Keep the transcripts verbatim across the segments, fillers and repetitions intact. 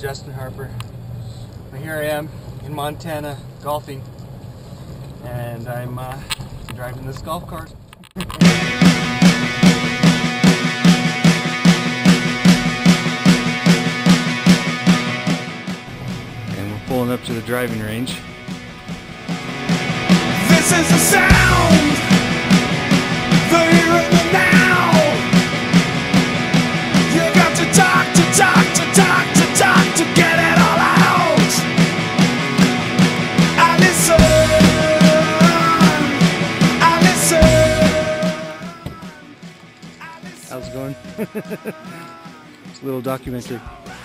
Justin Harper. Well, here I am in Montana golfing, and I'm uh, driving this golf cart. And we're pulling up to the driving range. This is the sound, the here and the now. You got to talk, to talk, to talk, to talk, to get it all out. I listen, I listen, I listen. How's it going? It's a little documentary.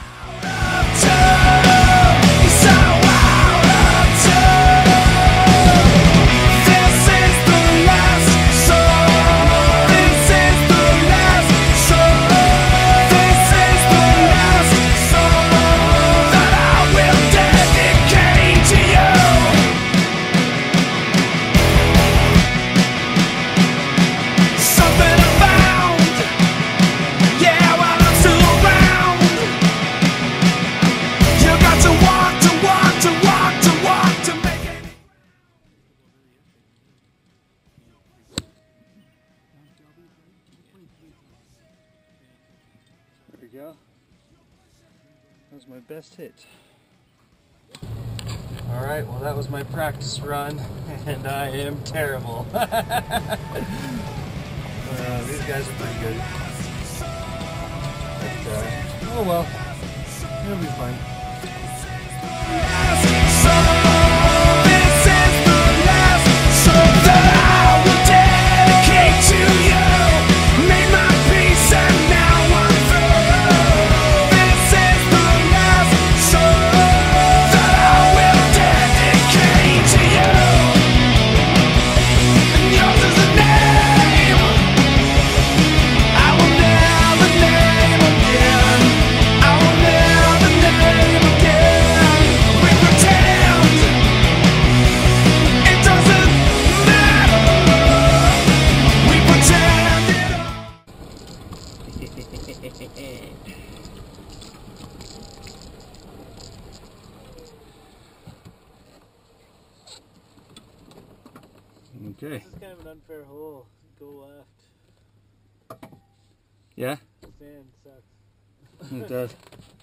There we go. That was my best hit. Alright, well that was my practice run, and I am terrible. uh, these guys are pretty good. But, uh, oh well, it'll be fine. Okay. This is kind of an unfair hole. Go left. Yeah? The sand sucks. It does.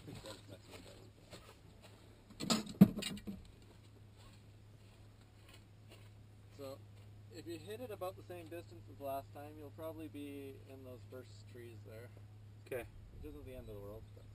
So, if you hit it about the same distance as last time, you'll probably be in those first trees there. Okay. Which isn't the end of the world, but...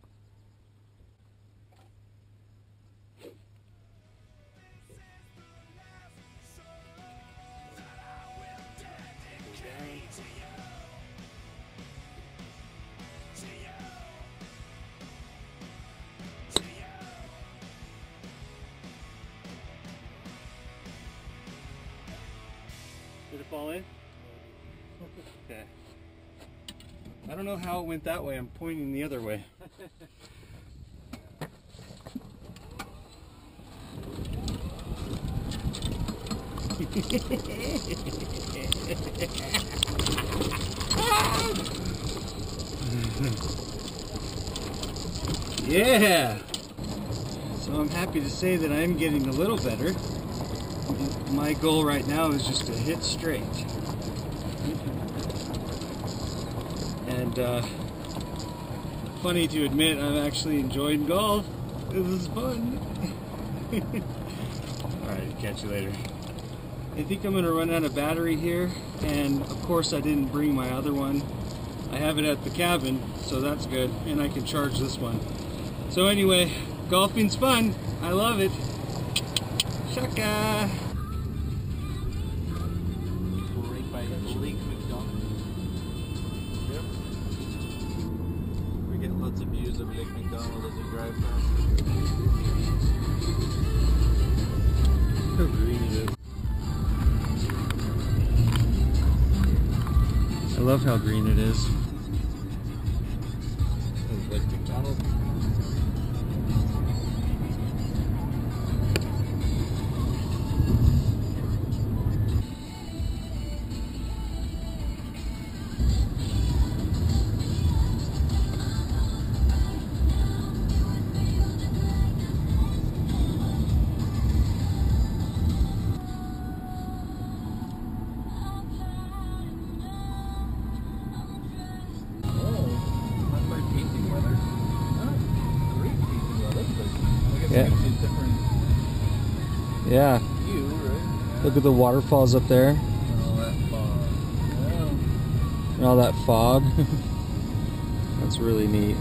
Did it fall in? Okay. I don't know how it went that way. I'm pointing the other way. Yeah! So I'm happy to say that I'm getting a little better. My goal right now is just to hit straight. And uh, funny to admit, I'm actually enjoying golf. This is fun. Alright, catch you later. I think I'm going to run out of battery here, and of course I didn't bring my other one. I have it at the cabin, so that's good, and I can charge this one. So anyway, golfing's fun. I love it. Shaka! Right by Lake McDonald. Yep. We get lots of views of Lake McDonald as we drive past. How green it is. I love how green it is. Lake McDonald. Yeah. You, right? Look at the waterfalls up there. All that fog. Yeah. And all that fog. That's really neat.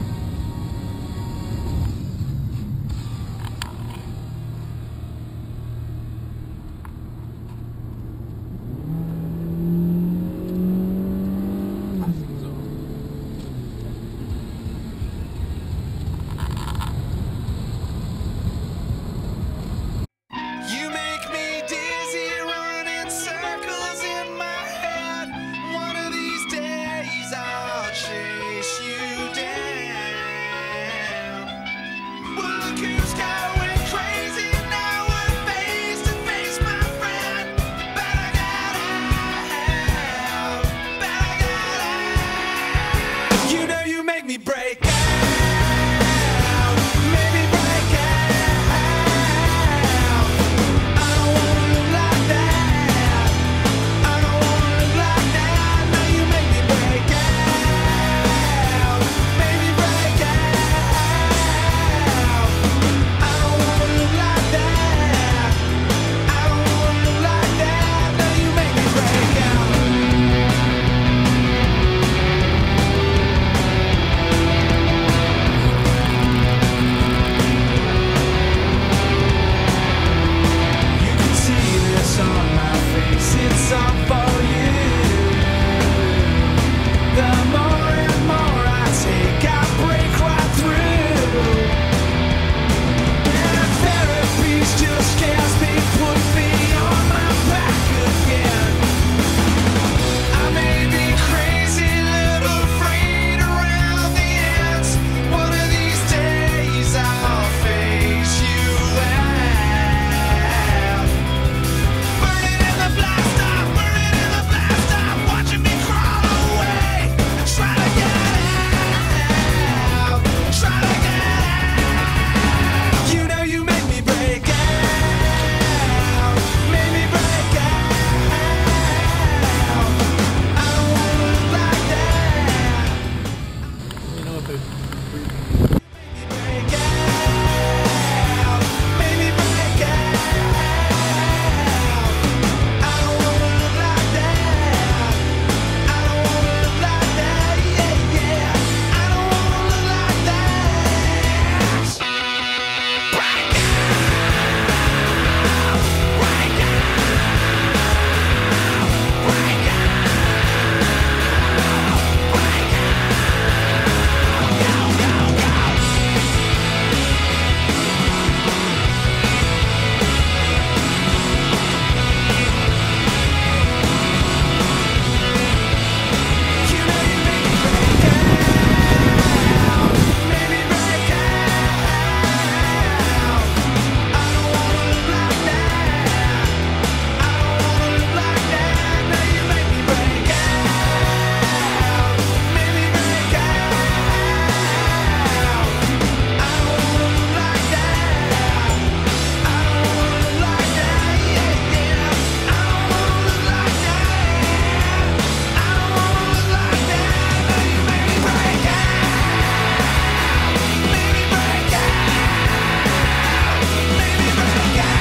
You make me dizzy, running circles in my head. One of these days I'll chase you down. Well, look who's going crazy now. We're face to face, my friend. But I gotta have, but I gotta have. You know you make me break out, make me break out. It's all for you. The more and more I take, I break right through. And therapy still scares me, put me on my back again. I may be crazy, little afraid around the ends. One of these days I'll face you out. Burning in the blast off, burning in the blast off, watching me crawl away. Try to get out, try to get out. You know you make me break out, make me break out. I don't wanna look like that. You know what they Break out, make me break out. I don't wanna look like that. I don't wanna look like that. Yeah, yeah. I don't wanna look like that. Break out, break out, break out, break out. Go, go, go. You know you make me break out, make me break out. I don't wanna look like that. I don't wanna look like that. Now you make me break out, make me break out. I don't wanna look like that. I don't wanna look like that. Yeah, yeah. I don't wanna look like that. I don't wanna look like that. Now you make me break out, make me break out, make me break out.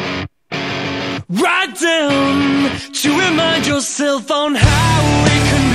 Write down to remind yourself on how we can